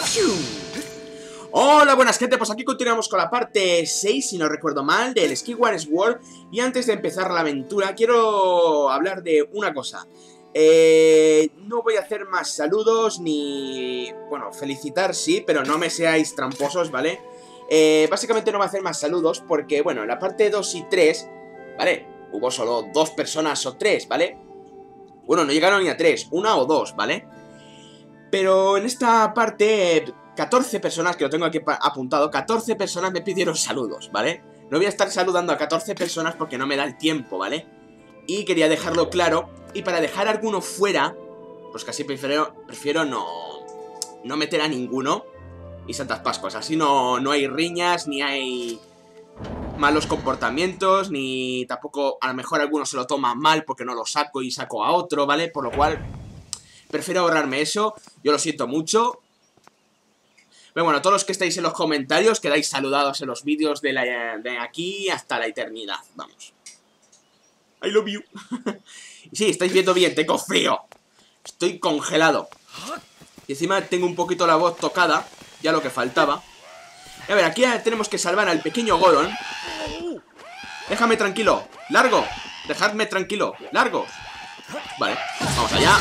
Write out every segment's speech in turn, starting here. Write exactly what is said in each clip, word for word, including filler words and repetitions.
Hola, buenas gente, pues aquí continuamos con la parte seis, si no recuerdo mal, del Skyward Sword. Y antes de empezar la aventura, quiero hablar de una cosa. Eh, no voy a hacer más saludos, ni... Bueno, felicitar sí, pero no me seáis tramposos, ¿vale? Eh, básicamente no voy a hacer más saludos porque, bueno, en la parte dos y tres, ¿vale? Hubo solo dos personas o tres, ¿vale? Bueno, no llegaron ni a tres, una o dos, ¿vale? Pero en esta parte... catorce personas, que lo tengo aquí apuntado, catorce personas me pidieron saludos, ¿vale? No voy a estar saludando a catorce personas porque no me da el tiempo, ¿vale? Y quería dejarlo claro, y para dejar a alguno fuera, pues casi prefiero, prefiero no, no meter a ninguno. Y Santas Pascuas, así no, no hay riñas, ni hay malos comportamientos, ni tampoco a lo mejor alguno se lo toma mal porque no lo saco y saco a otro, ¿vale? Por lo cual, prefiero ahorrarme eso, yo lo siento mucho. Pero bueno, todos los que estáis en los comentarios quedáis saludados en los vídeos de, la, de aquí hasta la eternidad. Vamos. I love you. Y sí, estáis viendo bien, tengo frío. Estoy congelado. Y encima tengo un poquito la voz tocada, ya lo que faltaba. Y a ver, aquí tenemos que salvar al pequeño Goron. Déjame tranquilo, largo. Dejadme tranquilo, largo. Vale, vamos allá.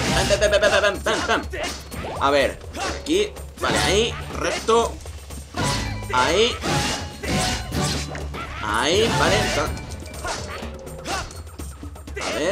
A ver, aquí. Vale, ahí, recto. Ahí. Ahí, vale. A ver.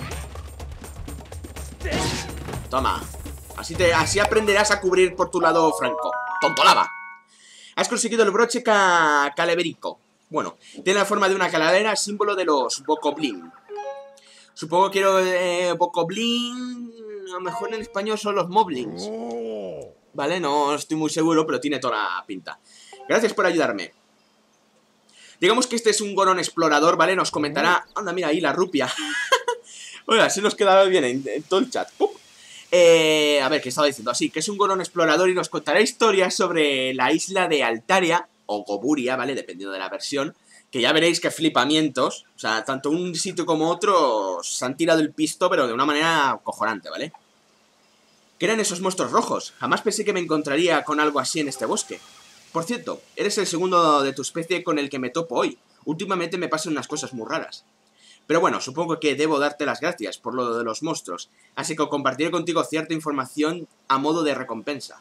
Toma. Así, te, así aprenderás a cubrir por tu lado franco. Tontolaba. Has conseguido el broche ca caleverico. Bueno, tiene la forma de una calavera, símbolo de los Bokoblin. Supongo que quiero eh, Bokoblin. A lo mejor en español son los Moblins. Vale, no estoy muy seguro, pero tiene toda la pinta. Gracias por ayudarme. Digamos que este es un Goron explorador, ¿vale? Nos comentará... Anda, mira ahí la rupia. Oiga, se nos quedaba bien en, en todo el chat. Eh, a ver, ¿qué estaba diciendo? Así, que es un Goron explorador y nos contará historias sobre la isla de Altaria, o Goburia, ¿vale? Dependiendo de la versión. Que ya veréis que flipamientos. O sea, tanto un sitio como otro se han tirado el pisto, pero de una manera cojonante, ¿vale? ¿Qué eran esos monstruos rojos? Jamás pensé que me encontraría con algo así en este bosque. Por cierto, eres el segundo de tu especie con el que me topo hoy. Últimamente me pasan unas cosas muy raras. Pero bueno, supongo que debo darte las gracias por lo de los monstruos, así que compartiré contigo cierta información a modo de recompensa.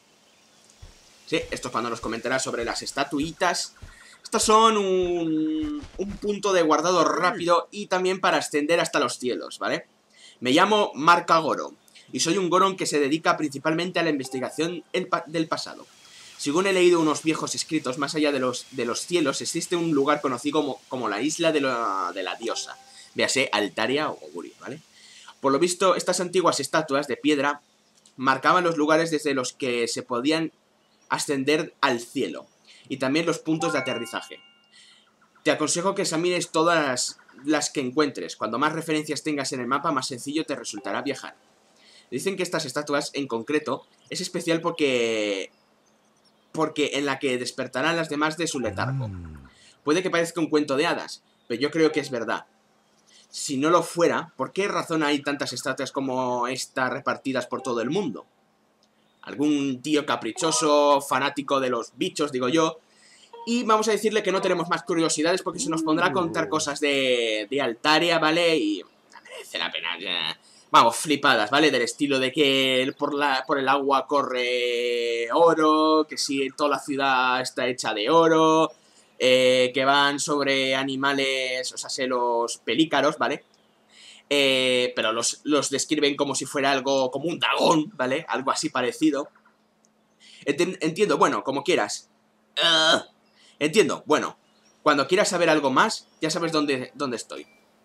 Sí, esto es cuando nos comentará sobre las estatuitas. Estos son un, un punto de guardado rápido y también para ascender hasta los cielos, ¿vale? Me llamo Marca Goro. Y soy un Goron que se dedica principalmente a la investigación del pasado. Según he leído unos viejos escritos, más allá de los, de los cielos, existe un lugar conocido como, como la isla de la, de la diosa. Véase Altaria o Goburia, ¿vale? Por lo visto, estas antiguas estatuas de piedra marcaban los lugares desde los que se podían ascender al cielo. Y también los puntos de aterrizaje. Te aconsejo que examines todas las, las que encuentres. Cuando más referencias tengas en el mapa, más sencillo te resultará viajar. Dicen que estas estatuas, en concreto, es especial porque... Porque en la que despertarán las demás de su letargo. Puede que parezca un cuento de hadas, pero yo creo que es verdad. Si no lo fuera, ¿por qué razón hay tantas estatuas como esta repartidas por todo el mundo? Algún tío caprichoso, fanático de los bichos, digo yo. Y vamos a decirle que no tenemos más curiosidades porque se nos pondrá a contar cosas de, de Altaria, ¿vale? Y no merece la pena ya... Vamos, flipadas, ¿vale? Del estilo de que por, la, por el agua corre oro, que si toda la ciudad está hecha de oro, eh, que van sobre animales, o sea, sé, los pelícaros, ¿vale? Eh, pero los, los describen como si fuera algo, como un dragón, ¿vale? Algo así parecido. Ent entiendo, bueno, como quieras. Uh, entiendo, bueno, cuando quieras saber algo más, ya sabes dónde, dónde estoy.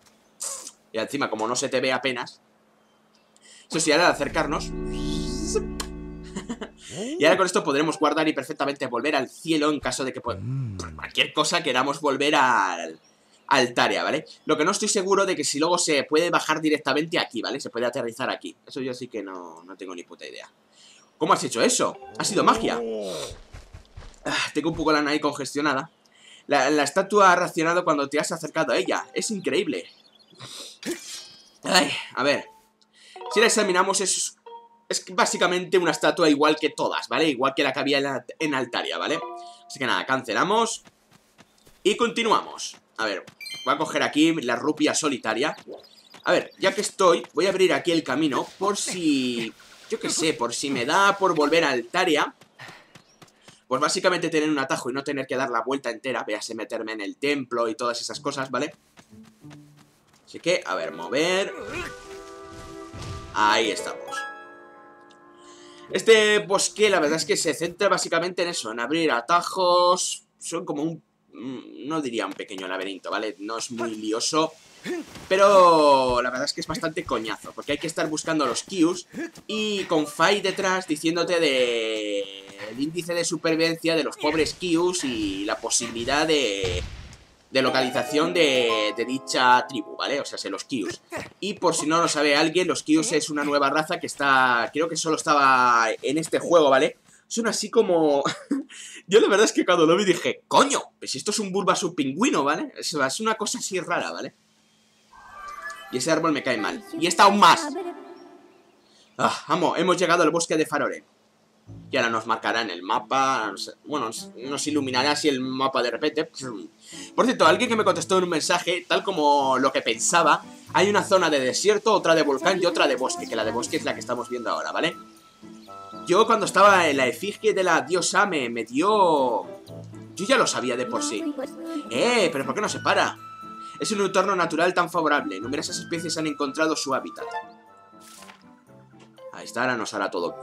Y encima, como no se te ve apenas... Eso sí, ahora al acercarnos. Y ahora con esto podremos guardar y perfectamente volver al cielo en caso de que por cualquier cosa queramos volver al Altaria, ¿vale? Lo que no estoy seguro de que si luego se puede bajar directamente aquí, ¿vale? Se puede aterrizar aquí. Eso yo sí que no, no tengo ni puta idea. ¿Cómo has hecho eso? Ha sido magia. Ah, tengo un poco la nariz congestionada. La, la estatua ha reaccionado cuando te has acercado a ella. Es increíble. Ay, a ver. Si la examinamos es es básicamente una estatua igual que todas, ¿vale? Igual que la que había en, la, en Altaria, ¿vale? Así que nada, cancelamos. Y continuamos. A ver, voy a coger aquí la rupia solitaria. A ver, ya que estoy, voy a abrir aquí el camino por si... Yo qué sé, por si me da por volver a Altaria. Pues básicamente tener un atajo y no tener que dar la vuelta entera. Véase meterme en el templo y todas esas cosas, ¿vale? Así que, a ver, mover. Ahí estamos. Este bosque, la verdad es que se centra básicamente en eso, en abrir atajos. Son como un... no diría un pequeño laberinto, ¿vale? No es muy lioso, pero la verdad es que es bastante coñazo, porque hay que estar buscando los Qs y con Fai detrás diciéndote de... el índice de supervivencia de los pobres Qs y la posibilidad de... de localización de, de dicha tribu, ¿vale? O sea, se los Qs. Y por si no lo sabe alguien, los Qs es una nueva raza que está... creo que solo estaba en este juego, ¿vale? Son así como... Yo la verdad es que cuando lo vi dije, ¡coño! Pues esto es un Bulbasaur pingüino, ¿vale? Es, es una cosa así rara, ¿vale? Y ese árbol me cae mal. Y está aún más. Ah, amo, hemos llegado al bosque de Farore. Y ahora nos marcará en el mapa. Bueno, nos iluminará así el mapa de repente. Por cierto, alguien que me contestó en un mensaje, tal como lo que pensaba, hay una zona de desierto, otra de volcán y otra de bosque. Que la de bosque es la que estamos viendo ahora, ¿vale? Yo cuando estaba en la efigie de la diosa me, me dio... Yo ya lo sabía de por sí. Eh, pero ¿por qué no se para? Es un entorno natural tan favorable. Numerosas especies han encontrado su hábitat. Ahí está, ahora nos hará todo.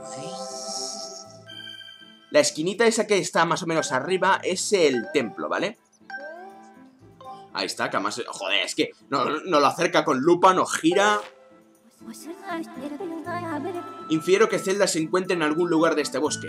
La esquinita esa que está más o menos arriba es el templo, ¿vale? Ahí está, que además... Joder, es que no, no lo acerca con lupa, nos gira... Infiero que Zelda se encuentra en algún lugar de este bosque.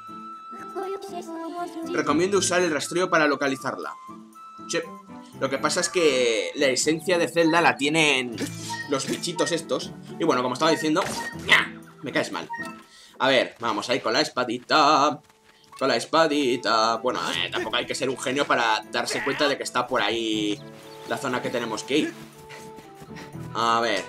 Recomiendo usar el rastreo para localizarla. Sí. Lo que pasa es que la esencia de Zelda la tienen los bichitos estos. Y bueno, como estaba diciendo, me caes mal. A ver, vamos ahí con la espadita. Con la espadita. Bueno, eh, tampoco hay que ser un genio para darse cuenta de que está por ahí la zona que tenemos que ir. A ver.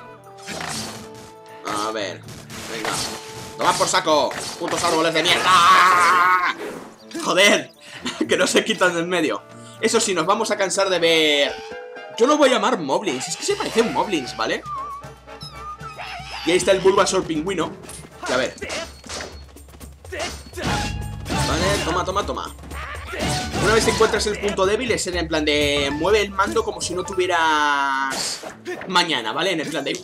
A ver. Venga. ¡Toma por saco! ¡Putos árboles de mierda! ¡Joder! Que no se quitan de en medio. Eso sí, nos vamos a cansar de ver... Yo lo voy a llamar Moblins. Es que se parece a un Moblins, ¿vale? Y ahí está el Bulbasaur pingüino. Y a ver. Vale, toma, toma, toma. Una vez encuentras el punto débil, es en plan de... mueve el mando como si no tuvieras... mañana, ¿vale? En el plan de...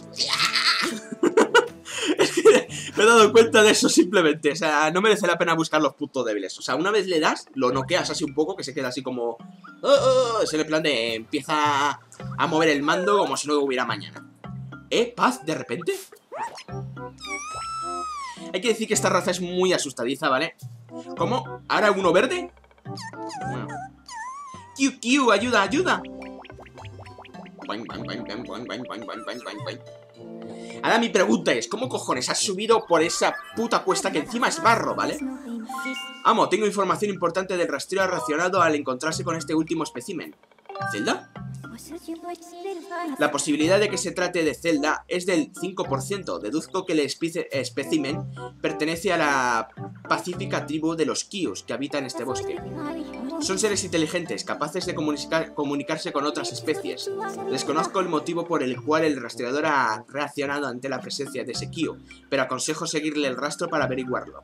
Es que me he dado cuenta de eso simplemente. O sea, no merece la pena buscar los puntos débiles. O sea, una vez le das, lo noqueas así un poco, que se queda así como... Oh, oh, es en el plan de... empieza a mover el mando como si no hubiera mañana. ¿Eh? ¿Paz? ¿De repente? Hay que decir que esta raza es muy asustadiza, ¿vale? ¿Cómo? ¿Ahora uno verde? Bueno. ¡Q, Q! ¡Ayuda, ayuda! Ahora mi pregunta es, ¿cómo cojones has subido por esa puta cuesta que encima es barro, ¿vale? Amo, tengo información importante del rastreo relacionado al encontrarse con este último espécimen. ¿Zelda? La posibilidad de que se trate de Zelda es del cinco por ciento. Deduzco que el espécimen pertenece a la pacífica tribu de los Qs que habitan este bosque. Son seres inteligentes, capaces de comunicar, comunicarse con otras especies. Desconozco el motivo por el cual el rastreador ha reaccionado ante la presencia de ese Q, pero aconsejo seguirle el rastro para averiguarlo.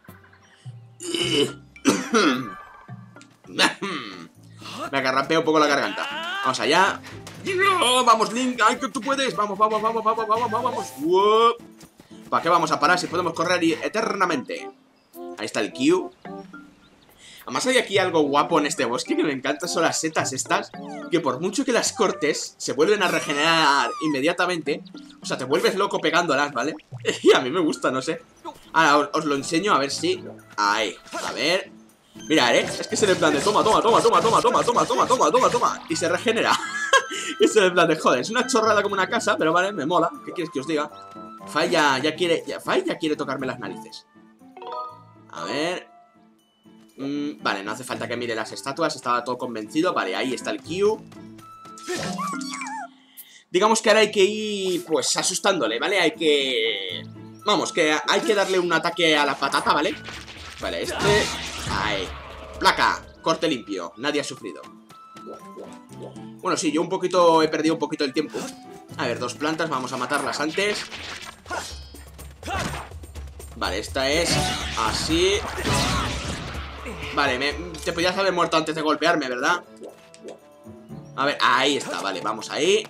Me agarrapeo un poco la garganta. Vamos allá. Vamos, Link, ay, que tú puedes. Vamos, vamos, vamos, vamos, vamos, vamos. Uop. ¿Para qué vamos a parar si podemos correr eternamente? Ahí está el Q. Además hay aquí algo guapo en este bosque que me encanta, son las setas estas, que por mucho que las cortes, se vuelven a regenerar inmediatamente. O sea, te vuelves loco pegándolas, ¿vale? Y a mí me gusta, no sé. Ahora os, os lo enseño a ver si... Ahí, a ver... Mirad, ¿eh? Es que es en el plan de toma, toma, toma, toma, toma, toma, toma, toma, toma, toma, toma. Y se regenera. Es en el plan de, joder, es una chorrada como una casa, pero vale, me mola. ¿Qué quieres que os diga? Fai ya, ya quiere, ya, Fai ya quiere tocarme las narices. A ver... Mm, vale, no hace falta que mire las estatuas, estaba todo convencido. Vale, ahí está el Q. Digamos que ahora hay que ir, pues, asustándole, ¿vale? Hay que... Vamos, que hay que darle un ataque a la patata, ¿vale? Vale, este... Ahí. Placa. Corte limpio. Nadie ha sufrido. Bueno, sí, yo un poquito... He perdido un poquito el tiempo. A ver, dos plantas. Vamos a matarlas antes. Vale, esta es... Así... Vale, me... te podías haber muerto antes de golpearme, ¿verdad? A ver, ahí está, vale, vamos ahí.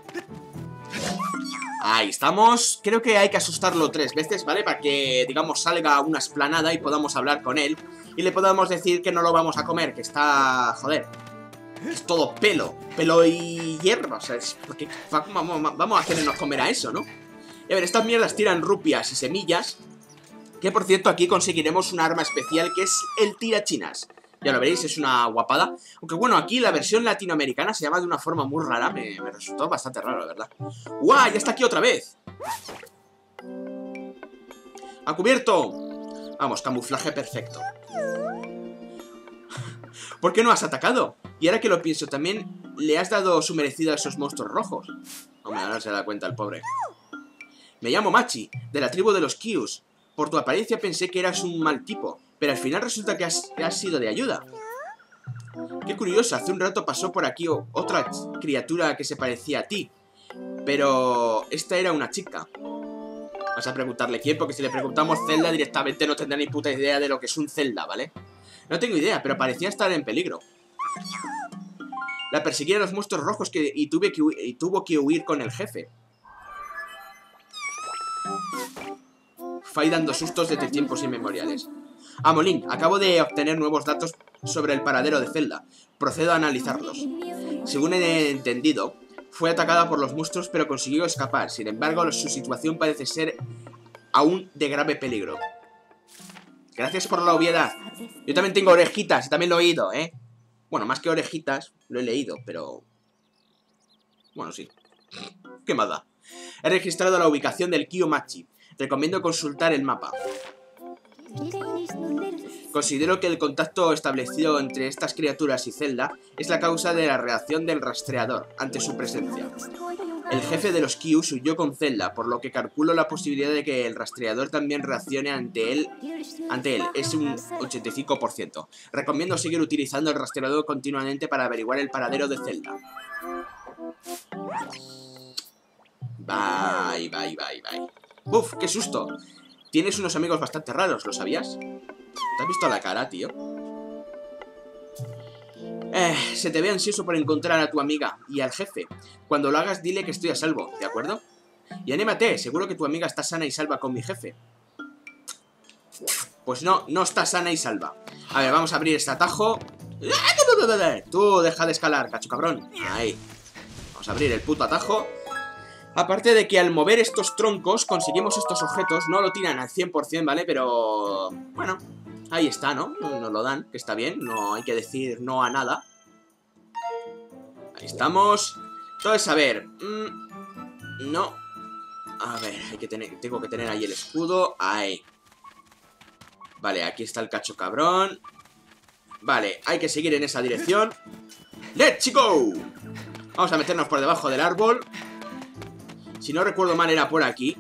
Ahí estamos. Creo que hay que asustarlo tres veces, ¿vale? Para que, digamos, salga una esplanada y podamos hablar con él. Y le podamos decir que no lo vamos a comer, que está... Joder. Es todo pelo. Pelo y hierba. O sea, es... Porque vamos, vamos a hacernos comer a eso, ¿no? Y a ver, estas mierdas tiran rupias y semillas. Que, por cierto, aquí conseguiremos un arma especial que es el tirachinas. Ya lo veréis, es una guapada. Aunque bueno, aquí la versión latinoamericana se llama de una forma muy rara. Me, me resultó bastante raro, la verdad. ¡Guau! ¡Ya está aquí otra vez! ¡Ha cubierto! Vamos, camuflaje perfecto. ¿Por qué no has atacado? Y ahora que lo pienso, también le has dado su merecido a esos monstruos rojos. Hombre, ahora se da cuenta el pobre. Me llamo Machi, de la tribu de los Kius. Por tu apariencia pensé que eras un mal tipo, pero al final resulta que has, que has sido de ayuda. Qué curioso, hace un rato pasó por aquí otra criatura que se parecía a ti. Pero esta era una chica. Vas a preguntarle quién, porque si le preguntamos Zelda directamente no tendrá ni puta idea de lo que es un Zelda, ¿vale? No tengo idea, pero parecía estar en peligro. La persiguieron los monstruos rojos que, y, tuve que, y tuvo que huir con el jefe. Fai dando sustos desde tiempos inmemoriales. Amolín, acabo de obtener nuevos datos sobre el paradero de Zelda. Procedo a analizarlos. Según he entendido, fue atacada por los monstruos pero consiguió escapar. Sin embargo, su situación parece ser aún de grave peligro. Gracias por la obviedad. Yo también tengo orejitas y también lo he oído, ¿eh? Bueno, más que orejitas, lo he leído, pero... Bueno, sí. ¿Qué más da? He registrado la ubicación del Kiyomachi. Recomiendo consultar el mapa. Considero que el contacto establecido entre estas criaturas y Zelda es la causa de la reacción del rastreador ante su presencia. El jefe de los Kius huyó con Zelda, por lo que calculo la posibilidad de que el rastreador también reaccione ante él. Ante él es un ochenta y cinco por ciento. Recomiendo seguir utilizando el rastreador continuamente para averiguar el paradero de Zelda. Bye, bye, bye, bye. ¡Uf! ¡Qué susto! Tienes unos amigos bastante raros, ¿lo sabías? ¿Te has visto la cara, tío? Eh, se te ve ansioso por encontrar a tu amiga y al jefe. Cuando lo hagas, dile que estoy a salvo, ¿de acuerdo? Y anímate, seguro que tu amiga está sana y salva con mi jefe. Pues no, no está sana y salva. A ver, vamos a abrir este atajo. Tú, deja de escalar, cacho cabrón. Ahí. Vamos a abrir el puto atajo. Aparte de que al mover estos troncos conseguimos estos objetos. No lo tiran al cien por cien, ¿vale? Pero... bueno, ahí está, ¿no? Nos lo dan, que está bien. No hay que decir no a nada. Ahí estamos. Entonces, a ver... Mmm, no. A ver, hay que tener, tengo que tener ahí el escudo. Ahí. Vale, aquí está el cacho cabrón. Vale, hay que seguir en esa dirección. ¡Let's go! Vamos a meternos por debajo del árbol. Si no recuerdo mal era por aquí.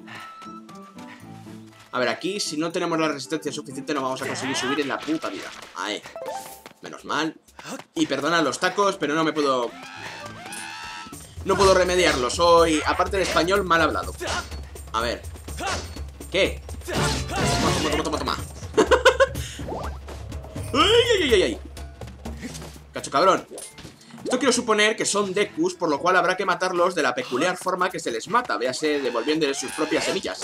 A ver, aquí si no tenemos la resistencia suficiente no vamos a conseguir subir en la puta vida. Ahí. Menos mal. Y perdona los tacos, pero no me puedo... No puedo remediarlo. Soy, aparte de español, mal hablado. A ver. ¿Qué? Toma, toma, toma, toma, toma. ¡Ay, ay, ay, ay! Cacho cabrón. Esto quiero suponer que son Dekus, por lo cual habrá que matarlos de la peculiar forma que se les mata, véase devolviéndoles sus propias semillas.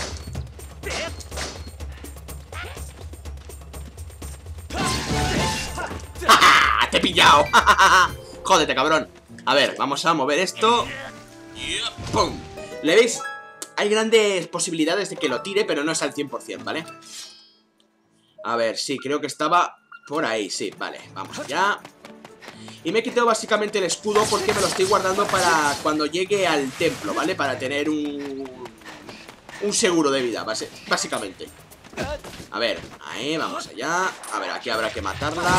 ¡Ja, ja! ¡Te he pillado! ¡Ja, ja, ja! ¡Jódete, cabrón! A ver, vamos a mover esto. ¡Pum! ¿Le veis? Hay grandes posibilidades de que lo tire, pero no es al cien por cien, ¿vale? A ver, sí, creo que estaba por ahí, sí, vale, vamos allá. Y me he quitado básicamente el escudo porque me lo estoy guardando para cuando llegue al templo, ¿vale? Para tener un... un seguro de vida, básicamente. A ver, ahí, vamos allá. A ver, aquí habrá que matarla.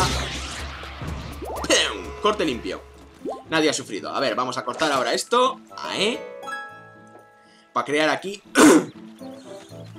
¡Pum! Corte limpio. Nadie ha sufrido. A ver, vamos a cortar ahora esto. Ahí. Para crear aquí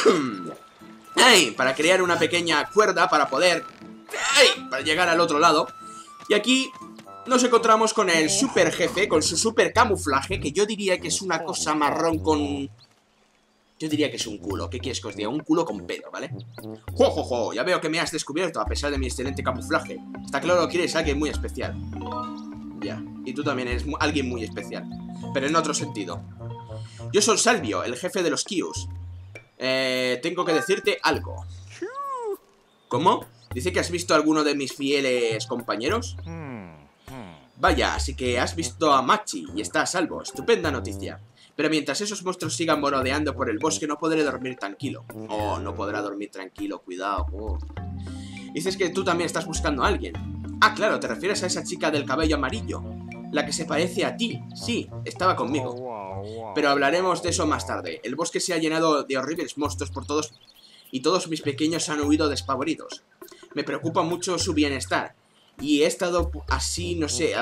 ¡Ay! Para crear una pequeña cuerda para poder... ¡Ay! Para llegar al otro lado. Y aquí nos encontramos con el super jefe, con su super camuflaje, que yo diría que es una cosa marrón con... Yo diría que es un culo. ¿Qué quieres que os diga? Un culo con pelo, ¿vale? ¡Jo, jo, jo! Ya veo que me has descubierto a pesar de mi excelente camuflaje. Está claro que eres alguien muy especial. Ya. Y tú también eres mu- alguien muy especial. Pero en otro sentido. Yo soy Salvio, el jefe de los Kius. Eh, tengo que decirte algo. ¿Cómo? ¿Dice que has visto a alguno de mis fieles compañeros? Vaya, así que has visto a Machi y está a salvo. Estupenda noticia. Pero mientras esos monstruos sigan merodeando por el bosque, no podré dormir tranquilo. Oh, no podrá dormir tranquilo, cuidado. Oh. Dices que tú también estás buscando a alguien. Ah, claro, te refieres a esa chica del cabello amarillo. La que se parece a ti. Sí, estaba conmigo. Pero hablaremos de eso más tarde. El bosque se ha llenado de horribles monstruos por todos... Y todos mis pequeños han huido despavoridos. Me preocupa mucho su bienestar. Y he estado así, no sé...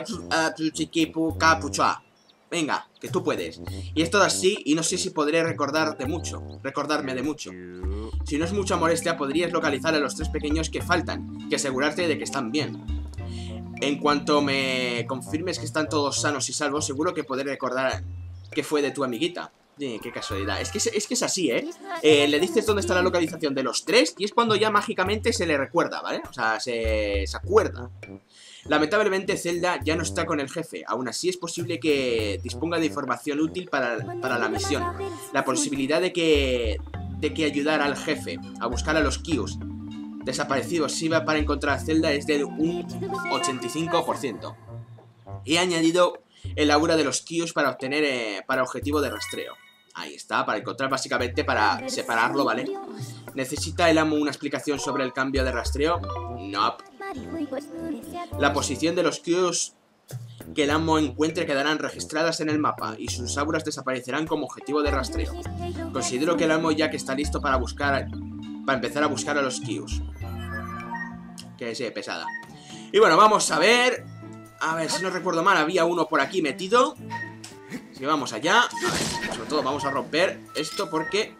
Venga, que tú puedes. Y he estado así y no sé si podré recordarte mucho. Recordarme de mucho. Si no es mucha molestia, podrías localizar a los tres pequeños que faltan. Y asegurarte de que están bien. En cuanto me confirmes que están todos sanos y salvos, seguro que podré recordar que fue de tu amiguita. Eh, qué casualidad. Es que es, es que es así, ¿eh? ¿eh? Le dices dónde está la localización de los tres y es cuando ya mágicamente se le recuerda, ¿vale? O sea, se, se acuerda. Lamentablemente Zelda ya no está con el jefe. Aún así es posible que disponga de información útil para, para la misión. La posibilidad de que, de que ayudar al jefe a buscar a los Kius desaparecidos sirva para encontrar a Zelda es de un ochenta y cinco por ciento. He añadido el aura de los Kius para obtener eh, para objetivo de rastreo. Ahí está, para encontrar básicamente para separarlo, ¿vale? ¿Necesita el amo una explicación sobre el cambio de rastreo? No. Nope. La posición de los Kius que el amo encuentre quedarán registradas en el mapa y sus auras desaparecerán como objetivo de rastreo. Considero que el amo ya que está listo para buscar, para empezar a buscar a los Kius. Que sí, pesada. Y bueno, vamos a ver. A ver, si no recuerdo mal, había uno por aquí metido. Así que vamos allá. A ver, sobre todo vamos a romper esto porque...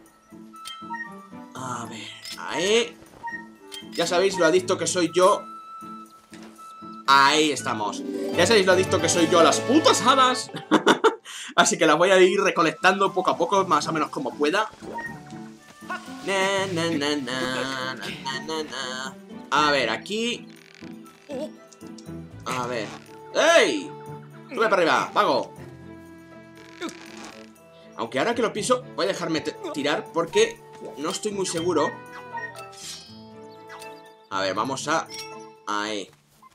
A ver, ahí. Ya sabéis lo adicto que soy yo. Ahí estamos. Ya sabéis lo adicto que soy yo a las putas hadas. Así que las voy a ir recolectando poco a poco, más o menos como pueda. Na, na, na, na, na, na, na. A ver, aquí. A ver. ¡Ey! Sube para arriba, vago. Aunque ahora que lo piso, voy a dejarme tirar porque no estoy muy seguro. A ver, vamos a... Ahí.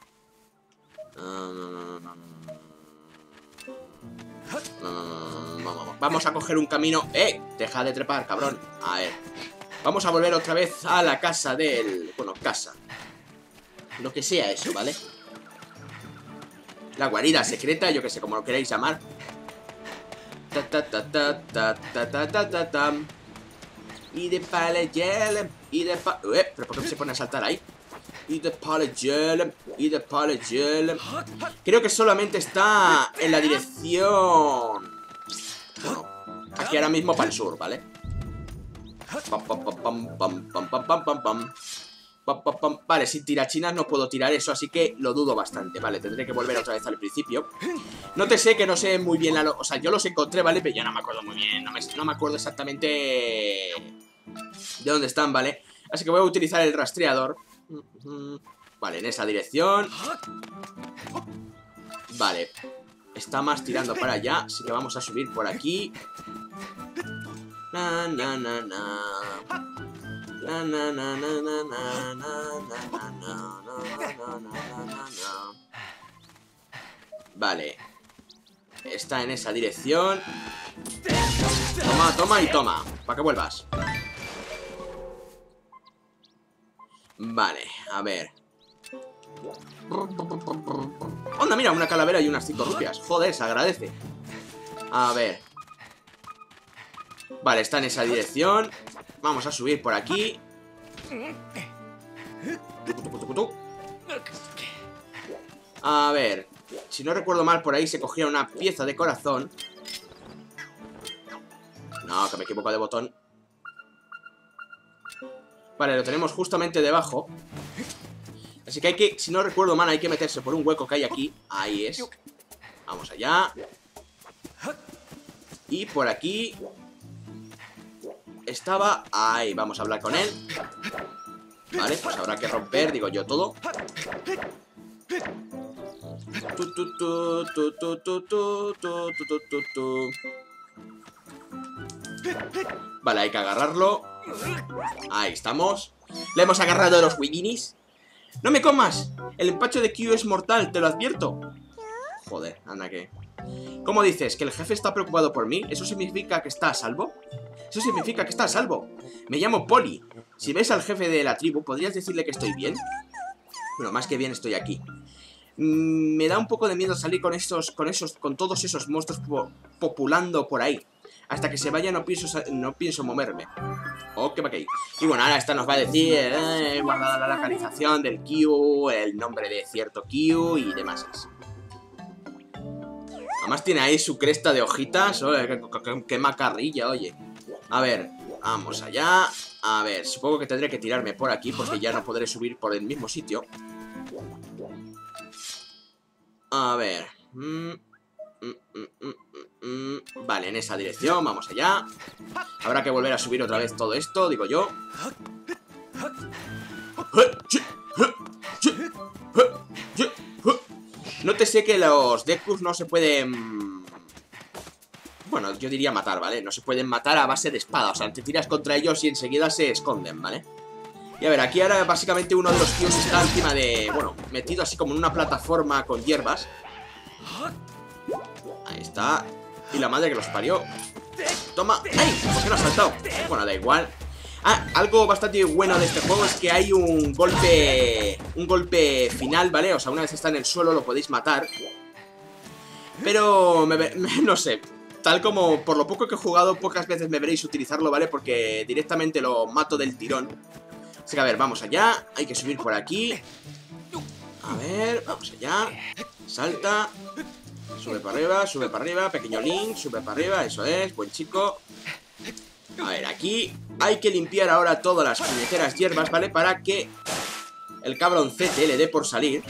Vamos a coger un camino. ¡Eh! Deja de trepar, cabrón. A ver. Vamos a volver otra vez a la casa del... Bueno, casa. Lo que sea eso, ¿vale? La guarida secreta, yo que sé, como lo queráis llamar. Ta ta ta ta ta ta ta ta ta ta. Y de pale gel. Y de pa... Eh, ¿pero por qué se pone a saltar ahí? Y de pale gel. Y de pale gel. Creo que solamente está en la dirección... Bueno, aquí ahora mismo para el sur, ¿vale? Pam, pam, pam, pam, pam, pam, pam, pam, pam, pam. Pam, pam, pam. Vale, sin tirachinas no puedo tirar eso, así que lo dudo bastante. Vale, tendré que volver otra vez al principio. No te sé que no sé muy bien la... O sea, yo los encontré, ¿vale? Pero ya no me acuerdo muy bien. No me, no me acuerdo exactamente de dónde están, ¿vale? Así que voy a utilizar el rastreador. Vale, en esa dirección. Vale. Está más tirando para allá, así que vamos a subir por aquí. Na, na, na, na. Na, na, na, na, na, na, na, na, na, na, na. Vale. Está en esa dirección. Toma, toma y toma. Para que vuelvas. Vale, a ver. Onda, mira, una calavera y unas cinco rupias. Joder, se agradece. A ver. Vale, está en esa dirección. Vamos a subir por aquí. A ver. Si no recuerdo mal, por ahí se cogía una pieza de corazón. No, que me equivoco de botón. Vale, lo tenemos justamente debajo. Así que hay que, si no recuerdo mal, hay que meterse por un hueco que hay aquí. Ahí es. Vamos allá. Y por aquí estaba... Ahí, vamos a hablar con él. Vale, pues habrá que romper, digo yo, todo. Tu, tu, tu, tu, tu, tu, tu, tu, tu, tu, tu. Vale, hay que agarrarlo. Ahí estamos. Le hemos agarrado a los Wiginis. ¡No me comas! El empacho de Kyu es mortal, te lo advierto. Joder, anda que... ¿Cómo dices? ¿Que el jefe está preocupado por mí? ¿Eso significa que está a salvo? Eso significa que está a salvo. Me llamo Polly. Si ves al jefe de la tribu, ¿podrías decirle que estoy bien? Bueno, más que bien estoy aquí. Mm, me da un poco de miedo salir con esos, con esos, con todos esos monstruos po populando por ahí. Hasta que se vaya no pienso, no pienso moverme. Oh, qué va que... Y bueno, ahora esta nos va a decir eh, guardada la localización del Kyu, el nombre de cierto Kyu y demás. Además tiene ahí su cresta de hojitas. Oye, qué, qué, qué macarrilla, oye. A ver, vamos allá. A ver, supongo que tendré que tirarme por aquí porque ya no podré subir por el mismo sitio. A ver. Mm, mm, mm, mm, mm. Vale, en esa dirección, vamos allá. Habrá que volver a subir otra vez todo esto, digo yo. Nótese que los Dekus no se pueden... Bueno, yo diría matar, ¿vale? No se pueden matar a base de espada. O sea, te tiras contra ellos y enseguida se esconden, ¿vale? Y a ver, aquí ahora básicamente uno de los tíos está encima de... Bueno, metido así como en una plataforma con hierbas. Ahí está. Y la madre que los parió. Toma. ¡Ay! ¿Por qué no ha saltado? Bueno, da igual. Ah, algo bastante bueno de este juego es que hay un golpe... Un golpe final, ¿vale? O sea, una vez está en el suelo lo podéis matar. Pero... Me, me, no sé. Tal como por lo poco que he jugado, pocas veces me veréis utilizarlo, ¿vale? Porque directamente lo mato del tirón. Así que a ver, vamos allá. Hay que subir por aquí. A ver, vamos allá. Salta. Sube para arriba, sube para arriba. Pequeño Link, sube para arriba, eso es, buen chico. A ver, aquí hay que limpiar ahora todas las puñeteras hierbas, ¿vale? Para que el cabroncete le dé por salir.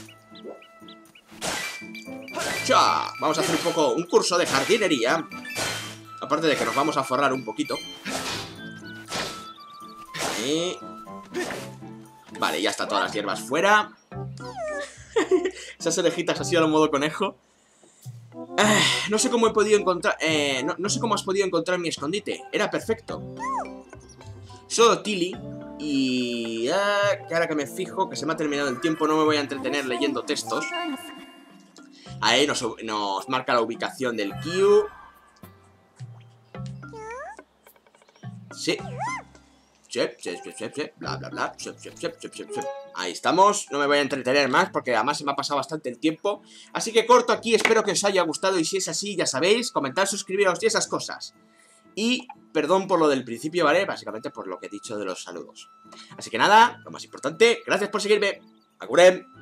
¡Cha! Vamos a hacer un poco, un curso de jardinería. Aparte de que nos vamos a forrar un poquito. Ahí. Vale, ya está todas las hierbas fuera. Esas orejitas así a lo modo conejo. eh, No sé cómo he podido encontrar eh, no, no sé cómo has podido encontrar mi escondite. Era perfecto. Solo Tilly. Y... Eh, que ahora que me fijo que se me ha terminado el tiempo, no me voy a entretener leyendo textos. Ahí nos, nos marca la ubicación del Kyu. Sí. Bla, bla, bla. Ahí estamos. No me voy a entretener más porque además se me ha pasado bastante el tiempo. Así que corto aquí. Espero que os haya gustado. Y si es así, ya sabéis, comentad, suscribiros y esas cosas. Y perdón por lo del principio, ¿vale? Básicamente por lo que he dicho de los saludos. Así que nada, lo más importante, gracias por seguirme. Agurem.